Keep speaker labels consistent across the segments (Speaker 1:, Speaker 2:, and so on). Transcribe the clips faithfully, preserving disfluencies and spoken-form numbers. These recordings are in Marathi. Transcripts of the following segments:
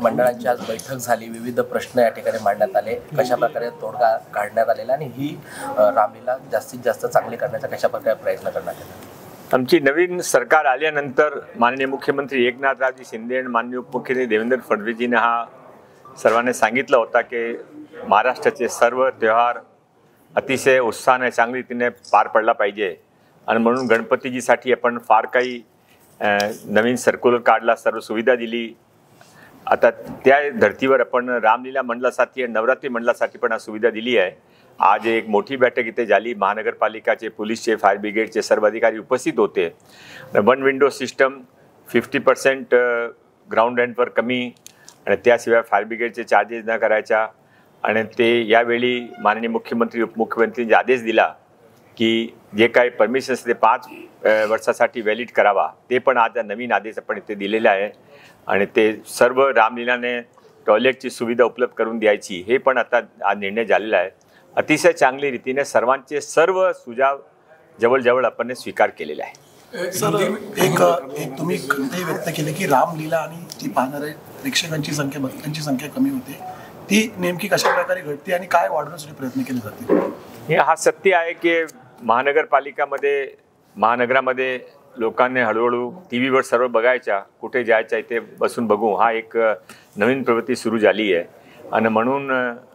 Speaker 1: मंडळांची आज बैठक झाली, विविध प्रश्न या ठिकाणी मांडण्यात आले, कशा प्रकारे तोडगा काढण्यात आलेला आणि ही रामलीला जास्तीत जास्त चांगली करण्याचा कशा प्रकारे प्रयत्न करण्यात आला।
Speaker 2: आमची नवीन सरकार आल्यानंतर माननीय मुख्यमंत्री एकनाथरावजी शिंदे आणि माननीय उपमुख्यमंत्री देवेंद्र फडणवीसजींनी हा सर्वांनी सांगितलं होता की महाराष्ट्राचे सर्व त्योहार अतिशय उत्साहाने चांगली रीतीने पार पडला पाहिजे आणि म्हणून गणपतीजीसाठी आपण फार काही नवीन सर्क्युलर काढला, सर्व सुविधा दिली। आता त्या धर्तीवर आपण रामलीला मंडळासाठी आणि नवरात्री मंडळासाठी पण सुविधा दिली आहे। आज एक मोठी बैठक इथे झाली, महानगरपालिकाचे, पोलीसचे, फायर ब्रिगेडचे सर्व अधिकारी उपस्थित होते। One window system fifty percent ground रेंटवर कमी आणि त्याशिवाय फायर ब्रिगेडचे चार्जेस न करायच्या आणि ते यावेळी माननीय मुख्यमंत्री उपमुख्यमंत्रींनी आदेश दिला की जे काही परमिशन्स ते पाच वर्षासाठी व्हॅलिड करावा, ते पण आज नवीन आदेश आपण इथे दिलेला आहे आणि ते सर्व रामलीलाने टॉयलेटची सुविधा उपलब्ध करून द्यायची हे पण आता आज निर्णय झालेला आहे। अतिशय चांगली रीतीने सर्वांचे सर्व सुझाव जवळजवळ आपण स्वीकार केलेला आहे।
Speaker 3: सर, एक एक तुम्ही खंतही व्यक्त केले की रामलीला आणि ती पाहणाऱ्या प्रेक्षकांची संख्या, भक्तांची संख्या कमी होते, ती नेमकी कशा प्रकारे घडते आणि काय वाढवण्यासाठी प्रयत्न केले जातील?
Speaker 2: हे हा सत्य आहे की महानगरपालिकामध्ये महानगरामध्ये लोकांनी हळूहळू टी व्हीवर सर्व बघायच्या, कुठे जायच्या इथे बसून बघू, हा एक नवीन प्रवृत्ती सुरू झाली आहे आणि म्हणून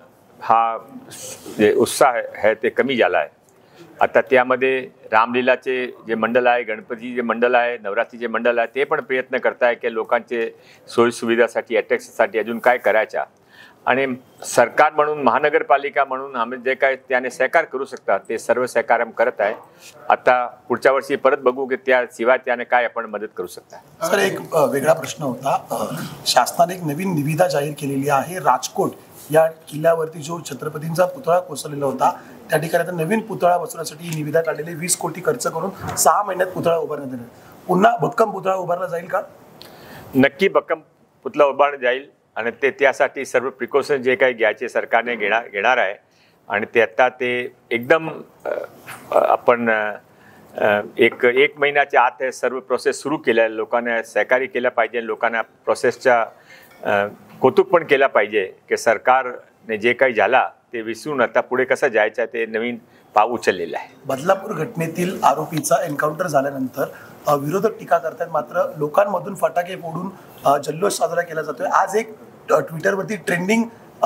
Speaker 2: हा जे उत्साह आहे ते कमी झाला आहे। आता त्यामध्ये रामलीलाचे जे मंडळ आहे, गणपती जे मंडळ आहे, नवरात्रीचे मंडळ आहे, ते पण प्रयत्न करत आहे की लोकांचे सोयीसुविधासाठी, अट्रॅक्शनसाठी अजून काय करायच्या आणि सरकार म्हणून, महानगरपालिका म्हणून आम्ही जे काय त्याने सहकार करू शकतात ते सर्व सहकार आम्ही करत आहे। आता पुढच्या वर्षी परत बघू की त्याशिवाय त्याने काय आपण मदत करू शकता।
Speaker 3: सर, एक वेगळा प्रश्न होता, शासनाने एक नवीन निविदा जाहीर केलेली आहे। राजकोट या किल्ल्यावरती जो छत्रपतींचा पुतळा कोसळलेला होता त्या ठिकाणी आता नवीन पुतळा बसवण्यासाठी ही निविदा काढलेली, वीस कोटी खर्च करून सहा महिन्यात पुतळा उभारण्यात येणार। पुन्हा भक्कम पुतळा उभारला जाईल का?
Speaker 2: नक्की भक्कम पुतळा उभारला जाईल आणि ते त्यासाठी सर्व प्रिकॉशन जे काही घ्यायचे सरकारने घेणार घेणार आहे आणि ते आता ते एकदम आपण एक एक महिन्याच्या आत हे सर्व प्रोसेस सुरू केल्या आहे। लोकांना सहकार्य केलं पाहिजे, लोकांना प्रोसेसच्या कौतुक पण केला पाहिजे की सरकारने जे काही झाला ते विसरून आता पुढे कसं जायचं ते नवीन पाव उचललेलं आहे।
Speaker 3: बदलापूर घटनेतील आरोपीचा एन्काउंटर झाल्यानंतर विरोधक टीका करतात, मात्र लोकांमधून फटाके फोडून जल्लोष साजरा केला जातोय। आज एक ट्विटरवरती ट्रेंडिंग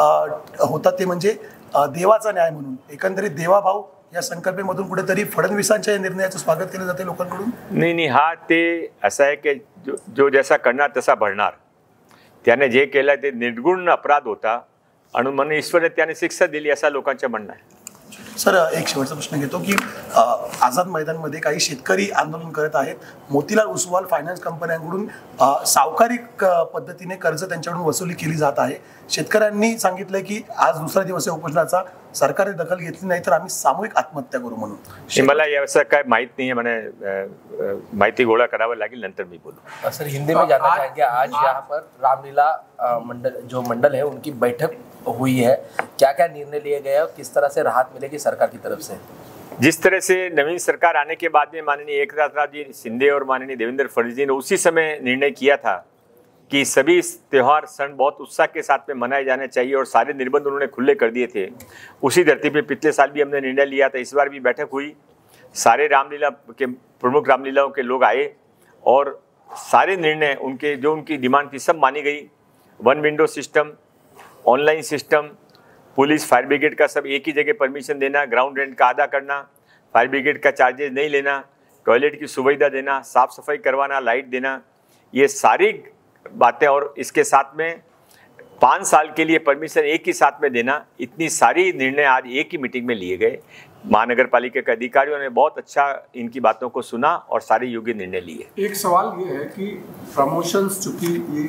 Speaker 3: होता ते म्हणजे देवाचा न्याय म्हणून। एकंदरीत देवाभाव या संकल्पनेमधून कुठेतरी फडणवीसांच्या निर्णयाचं स्वागत केलं जाते लोकांकडून।
Speaker 2: नाही नाही हा ते असं आहे की जो जो जैसा करणार तसा भरणार। त्याने जे केलं ते निर्गुण अपराध होता आणि म्हणून ईश्वरने त्याने शिक्षा दिली असा लोकांचं म्हणणं आहे।
Speaker 3: सर, एक शेवटचा प्रश्न घेतो की आझाद मैदानमध्ये काही शेतकरी आंदोलन करत आहेत। मोतीलाल ओसवाल फायनान्स कंपन्यांकडून सावकारी पद्धतीने कर्ज त्यांच्याकडून वसुली केली जात आहे। शेतकऱ्यांनी सांगितलं की आज दुसरा दिवस आहे उपोषणाचा, सरकारने दखल घेतली नाही तर आम्ही सामूहिक आत्महत्या करू म्हणून।
Speaker 2: मला याचं काय माहित नाही, मैंने माहिती गोळा करावं लागेल, नंतर मी बोलू।
Speaker 1: सर, हिंदी में जानना चाहेंगे, आज यहाँ पर रामलीला मंडल जो मंडल है उनकी बैठक हुई है, क्या क्या निर्णय लिए गए और किस तरह से राहत मिलेगी सरकार की तरफ से?
Speaker 2: जिस तरह से नवीन सरकार आने के बाद में माननीय एकनाथराव जी शिंदे और माननीय देवेंद्र फडणवीस जी ने उसी समय निर्णय किया था कि सभी त्यौहार क्षण बहुत उत्साह के साथ में मनाए जाने चाहिए और सारे निर्बंध उन्होंने खुले कर दिए थे। उसी धरती पे पिछले साल भी हमने निर्णय लिया था, इस बार भी बैठक हुई, सारे रामलीला के प्रमुख रामलीलाओं के लोग आए और सारे निर्णय उनके जो उनकी डिमांड थी सब मानी गई। One window system, online system, police, fire brigade का सब एक ही जगह परमिशन देना, ग्राउंड रेंट का अदा करना, फायर ब्रिगेड का चार्जेस नहीं लेना, टॉयलेट की सुविधा देना, साफ़ सफाई करवाना, लाइट देना, ये सारी बातें और इसके साथ में पाँच साल के लिए परमिशन एक ही साथ में देना, इतनी सारी निर्णय आज एक ही मीटिंग में लिए गए। महानगर पालिका के अधिकारियों ने बहुत अच्छा इनकी बातों को सुना और सारे योग्य निर्णय लिए।
Speaker 4: एक सवाल ये है कि प्रमोशंस, चूंकि ये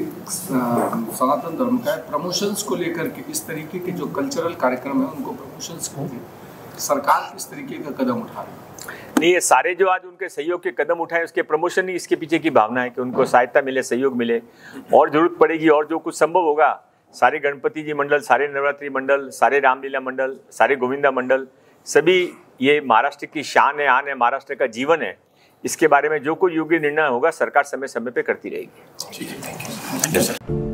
Speaker 4: सनातन धर्म का है, प्रमोशंस को लेकर के इस तरीके के जो कल्चरल कार्यक्रम है उनको प्रमोशंस को सरकार किस तरीके का कदम उठा रही है?
Speaker 2: नहीं, ये सारे जो आज उनके सहयोग के कदम उठाए उसके प्रमोशन ही इसके पीछे की भावना है कि उनको सहायता मिले, सहयोग मिले और जरूरत पड़ेगी और जो कुछ संभव होगा सारे गणपति जी मंडल, सारे नवरात्रि मंडल, सारे रामलीला मंडल, सारे गोविंदा मंडल, सभी ये महाराष्ट्र की शान है, आन है, महाराष्ट्र का जीवन है। इसके बारे में जो कोई योग्य निर्णय होगा सरकार समय समय पे करती रहेगी।
Speaker 3: ठीक है, थैंक यू।